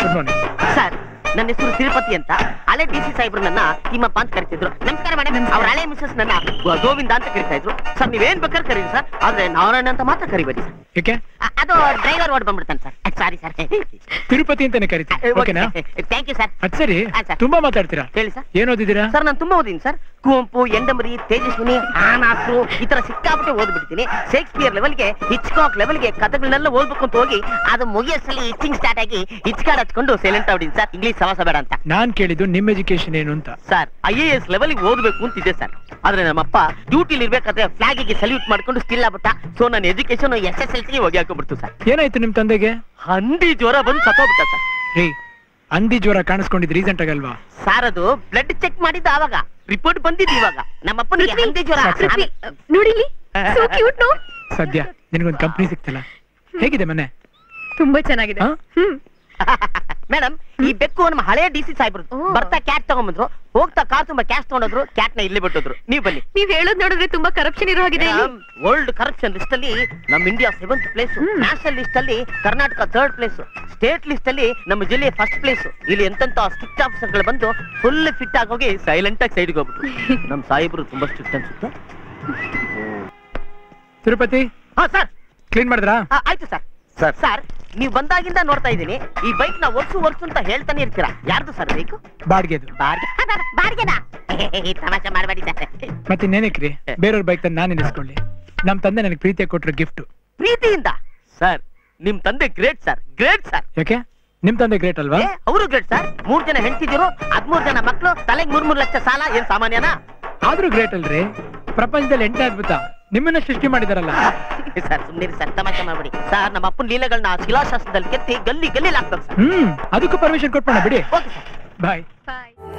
Good morning sir. ನನ್ನ ಹೆಸರು ತಿರುಪತಿ ಅಂತ. ಹಳೆ ಡಿ ಸಿ ಸಾಹೇಬ್ರು ನನ್ನ ತಿಮ್ಮಪ್ಪ ಅಂತ ಕರಿತಿದ್ರು. ನಮಸ್ಕಾರ ಮೇಡಮ್. ಅವ್ರ ಹಳೆ ಮಿಸಸ್ ನನ್ನ ಗೋವಿಂದ ಅಂತ ಕರಿತಾ ಇದ್ರು. ಸರ್ ನೀವೇನ್ ಬೇಕಾದ್ರೆ ಕರೀರಿ ಸರ್, ಆದ್ರೆ ನಾರಾಯಣ ಅಂತ ಮಾತ್ರ ಕರಿಬೇಡಿ ಸರ್. ಯಾಕೆ? ಅದು ಡ್ರೈವರ್ ಓಡ್ ಬಂದ್ಬಿಡ್ತಾನೆ ಸರ್. Sorry sir. ತಿರುಪತಿ ಅಂತಾನೆ ಕರಿತೀನಿ. ಓಕೆನಾ? Thank you sir. ಅದ್ ಸರಿ, ತುಂಬಾ ಮಾತಾಡ್ತೀರಾ. ಹೇಳಿ ಸರ್. ಏನ್ ಓದಿದ್ದೀರಾ? ಸರ್ ನಾನು ತುಂಬಾ ಓದಿನಿ ಸರ್. ಕುವೆಂಪು, ಎಂಡಮರಿ, ತೇಜಸ್ವಿನಿ, ಆನಾಸು ಈ ತರ ಸಿಕ್ಕಾಬಿಟ್ಟೆ ಓದ್ಬಿಡ್ತೀನಿ. ಶೇಕ್ಸ್ಪಿಯರ್ ಲೆವೆಲ್ಗೆ, ಹಿಚ್ಕಾಕ್ ಲೆವೆಲ್ಗೆ ಕಥೆಗಳನ್ನೆಲ್ಲ ಓದ್ಬೇಕು ಅಂತ ಹೋಗಿ ಅದು ಮುಗಿಯೋಸಲಿ ಇಚ್ಚಿಂಗ್ ಸ್ಟಾರ್ಟ್ ಆಗಿ ಹಿಚ್ಕಾಡ್ ಹಚ್ಕೊಂಡು ಸೈಲೆಂಟ್ ಆಗ್ಬಿಟ್ಟಿನಿ ಸರ್. ಇಂಗ್ಲಿಷ್ ಸವಾಸ ಬೇಡ ಅಂತ. ನಾನ್ ಕೇಳಿದ್ದು ನಿಮ್ ಎಜುಕೇಶನ್ ಏನು ಅಂತ. ಸರ್ IAS ಲೆವೆಲ್ಗೆ ಓದ್ಬೇಕು ಅಂತಿದೆ ಸರ್. ಆದ್ರೆ ನಮ್ಮಪ್ಪ ಡ್ಯೂಟಿಲಿ ಇರ್ಬೇಕಾದ್ರೆ ಫ್ಲಾಗಿಗೆ ಸಲ್ಯೂಟ್ ಮಾಡ್ಕೊಂಡು ಸ್ಟಿಲ್ ಆಗ್ಬಿಟ್ಟ. ಸೊ ನನ್ನ ಎಜುಕೇಶನ್ SSLC ಹೋಗಿ ಹಾಕೊಂಡ್ಬಿಡ್ತು ಸರ್. ಏನಾಯ್ತು ನಿಮ್ ತಂದೆಗೆ? ಹಂದಿ ಜ್ವರ ಬಂದು ಸತ್ತೋಗ್ಬಿಟ್ಟ ಸರ್. ರೀ, ಹಂದಿ ಜ್ವರ ಕಾಣಿಸ್ಕೊಂಡಿದ್ ರೀಸೆಂಟ್ ಆಗಲ್ವಾ? ಸರ್ ಅದು ಬ್ಲಡ್ ಚೆಕ್ ಮಾಡಿದ್ದ ಆವಾಗ, ರಿಪೋರ್ಟ್ ಬಂದಿದ್ದು ಇವಾಗ. ನಮ್ಮಪ್ಪನಿಗೆ ಹಂದಿ ಜ್ವರ. ನೋಡಿಲಿ, ಸೋ ಕ್ಯೂಟ್ ನೋ. ಸದ್ಯ ನಿನಗೊಂದು ಕಂಪ್ನಿ ಸಿಕ್ತಲ್ಲ. ಹೇಗಿದೆ ಮನೆ? ತುಂಬಾ ಚೆನ್ನಾಗಿದೆ. ಮೇಡಮ್, ಈ ಬೆಕ್ಕು ನಮ್ಮ ಹಳೆ DC ಸಾಹೇಬ್ರು ಬರ್ತಾ ಕ್ಯಾಟ್ ತಗೊಂಡ್ಬಂದ್ರು, ಹೋಗ್ತಾ ಕಾರ್ ತುಂಬಾ ಕ್ಯಾಶ್ ತಗೊಂಡ್ರು, ಕ್ಯಾಟ್ ನ ಇಲ್ಲಿ ಬಿಟ್ಟಿದ್ರು. ನೀವ್ ಬನ್ನಿ. ನೀವ್ ಹೇಳೋದ್ ನೋಡಿದ್ರೆ ತುಂಬಾ ಕರಪ್ಷನ್ ಇರೋ ಹಾಗಿದೆ. ವರ್ಲ್ಡ್ ಕರಪ್ಷನ್ ಲಿಸ್ಟ್ ಅಲ್ಲಿ ನಮ್ India 7th place, national list ಅಲ್ಲಿ Karnataka 3rd place, state list ಅಲ್ಲಿ ನಮ್ಮ ಜಿಲ್ಲೆ 1st ಪ್ಲೇಸ್. ಇಲ್ಲಿ ಎಂತೆಂತ ಸ್ಟ್ರಿಕ್ಟ್ ಆಫೀಸರ್ ಗಳು ಬಂದು ಫುಲ್ ಫಿಟ್ ಆಗಿ ಹೋಗಿ ಸೈಲೆಂಟ್ ಆಗಿ ಸೈಡ್ಗೆ ಹೋಗ್ಬಿಟ್ರು. ನಮ್ ಸಾಹೇಬ್ರು ತುಂಬಾ ಸ್ಟ್ರಿಕ್ಟ್ ಅನ್ಸುತ್ತೆ. ತಿರುಪತಿ, ಹಾ ಸರ್. ಕ್ಲೀನ್ ಮಾಡಿದ್ರಾ? ಆಯ್ತು ಸರ್. ಸರ್ ನೀವು ಬಂದಾಗಿಂದ ನೋಡ್ತಾ ಇದ್ದೀನಿ, ಈ ಬೈಕ್ ನ ಒರ್ಸು ಅಂತ ಹೇಳ್ತಾನೆ ಇರ್ತೀರಾ. ಯಾರ್ದು ಸರ್ ಬೇಕು? ಬಾಡ್ಗೆದು. ಬಾಡ್ಗೆನಾ? ತಮಾಷೆ ಮಾಡಬೇಡಿ ಸರ್. ಮತ್ತೆ ಇನ್ನೇನಕ್ರಿ, ಬೇರೆಯವ್ರ ಬೈಕ್ ತಂದು ನಾನು ನಿಲ್ಲಿಸ್ಕೊಳ್ಳಿ. ನಮ್ ತಂದೆ ನನಗೆ ಪ್ರೀತಿಯ ಕೊಟ್ಟರು ಗಿಫ್ಟ್. ಪ್ರೀತಿಯಿಂದ? ಸರ್ ನಿಮ್ ತಂದೆ ಗ್ರೇಟ್ ಸರ್, ಗ್ರೇಟ್ ಸರ್. ಯಾಕೆ? ನಿಮ್ ತಂದೆ ಗ್ರೇಟ್ ಅಲ್ವಾ? ಅವರು ಗ್ರೇಟ್ ಸರ್. 3 ಜನ ಹೆಂಡತಿದ್ರು, 13 ಜನ ಮಕ್ಕಳು, ತಲೆಗೆ 3 ಲಕ್ಷ ಸಾಲ. ಏನ್ ಸಾಮಾನ್ಯನಾ? ಆದ್ರೂ ಗ್ರೇಟ್ ಅಲ್ರಿ. ಪ್ರಪಂಚದಲ್ಲಿ 8ನೇ ಅದ್ಭುತ ನಿಮ್ಮನ್ನ ಸೃಷ್ಟಿ ಮಾಡಿದಾರಲ್ಲ. ಸರ್ ಸುಮ್ಮನೆ ಸರ್, ತಮಾಷೆ ಮಾಡಬೇಡಿ ಸರ್. ನಮ್ಮ ಅಪ್ಪನ ಲೀಲೆಗಳನ್ನ ಶಿಲಾಶಾಸ್ತ್ರದಲ್ಲಿ ಕೆತ್ತಿ ಗಲ್ಲಿ ಹಾಕ್ಬೇಕು ಸರ್. ಅದಕ್ಕೂ ಪರ್ಮಿಷನ್ ಕೊಟ್ಬಿಡ ಬಿಡಿ. Okay sir. ಬಾಯ್. ಬಾಯ್.